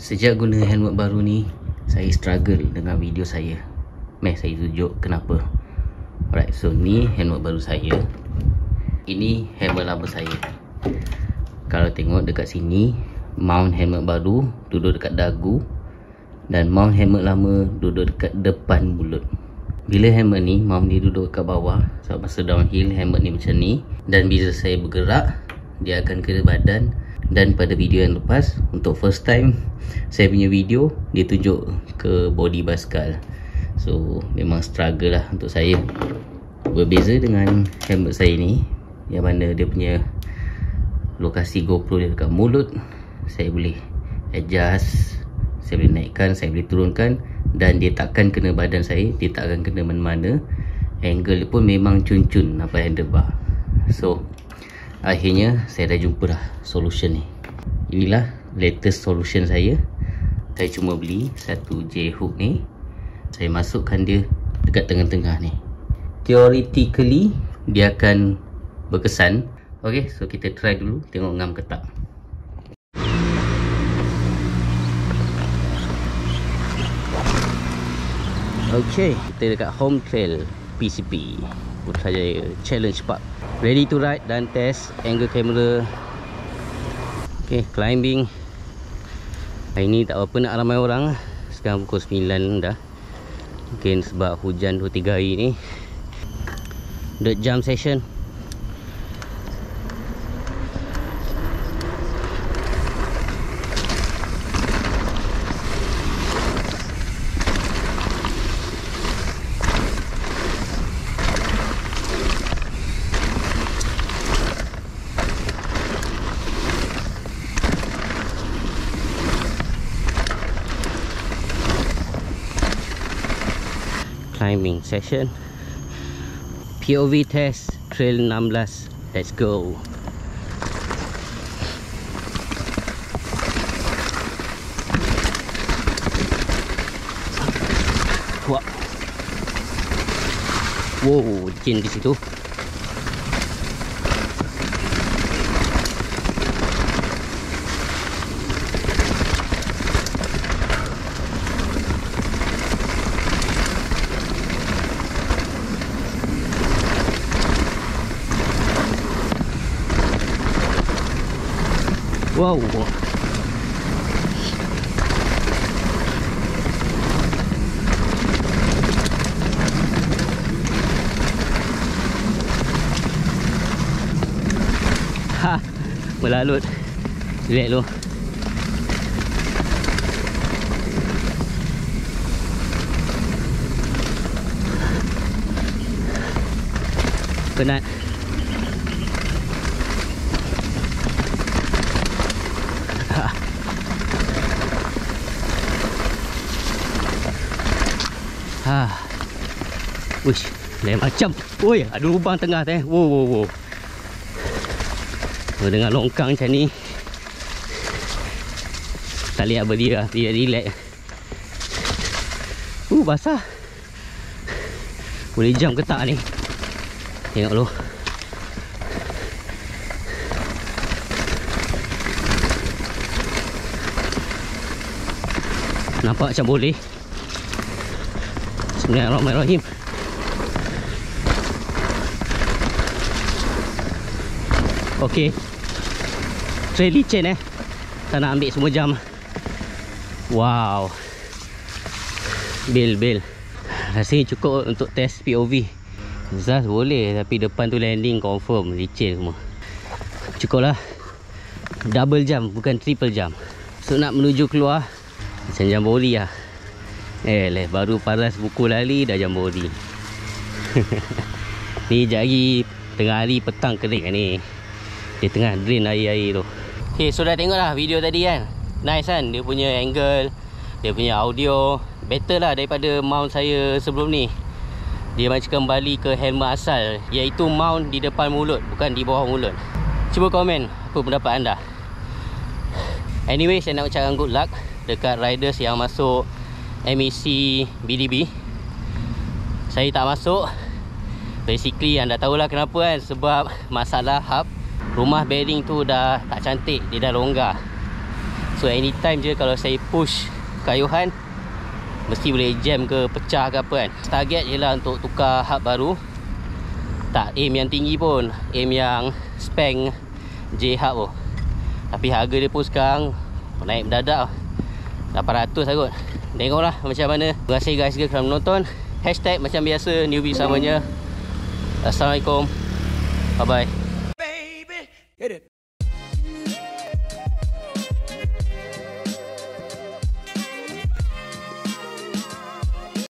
Sejak guna helmet baru ni, saya struggle dengan video saya. Mari saya tunjuk kenapa. Alright, so ni helmet baru saya. Ini helmet lama saya. Kalau tengok dekat sini, mount helmet baru duduk dekat dagu, dan mount helmet lama duduk dekat depan mulut. Bila helmet ni, mount dia duduk kat bawah. Sebab masa downhill, helmet ni macam ni. Dan bila saya bergerak, dia akan kena badan. Dan pada video yang lepas, untuk first time saya punya video, dia tunjuk ke body basikal. So memang struggle lah untuk saya. Berbeza dengan helmet saya ni, yang mana dia punya lokasi GoPro dia dekat mulut, saya boleh adjust, saya boleh naikkan, saya boleh turunkan. Dan dia takkan kena badan saya, dia takkan kena mana-mana. Angle pun memang cun-cun nampak handlebar. So akhirnya saya dah jumpa dah solution ni. Inilah latest solution saya. Saya cuma beli satu J-hook ni. Saya masukkan dia dekat tengah-tengah ni. Theoretically dia akan berkesan. Okay, so kita try dulu, tengok ngam ke tak. Okay, kita dekat Home Trail PCP Putrajaya Challenge Park. Ready to ride dan test angle kamera. Okay, climbing. Hari ni tak apa nak ramai orang. Sekarang pukul 9 dah. Mungkin sebab hujan 2-3 hari ni. Dirt jump session. Climbing session. POV test trail 16. Let's go. Wah. Wow, licin di situ. Wow. Ha, melalut. Relax lu. Penat. Wish, lain macam. Oi, ada lubang tengah teh. Wow. Dengan longkang macam ni, tak lihat berdiri lah, dia relax. Basah. Boleh jump ke tak ni? Tengok lu. Nampak macam boleh. Bismillahirrahmanirrahim. Okey. Trail licin tak nak ambil semua jam. Wow. Bil. Rasanya cukup untuk test POV. Zaz boleh, tapi depan tu landing confirm licin semua. Cukup lah. Double jam, bukan triple jam. So nak menuju keluar, macam jambori lah. Baru paras buku lali dah jambori. Ni jari tengah hari petang kering ni. Dia tengah drain air-air tu. Okay, so dah tengok lah video tadi kan. Nice kan, dia punya angle, dia punya audio better lah daripada mount saya sebelum ni. Dia macam kembali ke helmet asal, iaitu mount di depan mulut, bukan di bawah mulut. Cuba komen apa pendapat anda. Anyway, saya nak ucapkan good luck dekat riders yang masuk MEC BDB. Saya tak masuk. Basically anda tahulah kenapa kan. Sebab masalah hub. Rumah bearing tu dah tak cantik, dia dah longgar. So anytime je kalau saya push kayuhan, mesti boleh jam ke pecah ke apa kan. Target je lah untuk tukar hub baru. Tak aim yang tinggi pun, aim yang Spang J hub tu. Tapi harga dia pun sekarang naik mendadak 800 lah kot. Tengoklah macam mana. Terima kasih guys kerana menonton. Hashtag macam biasa, newbie samanya. Assalamualaikum. Bye bye.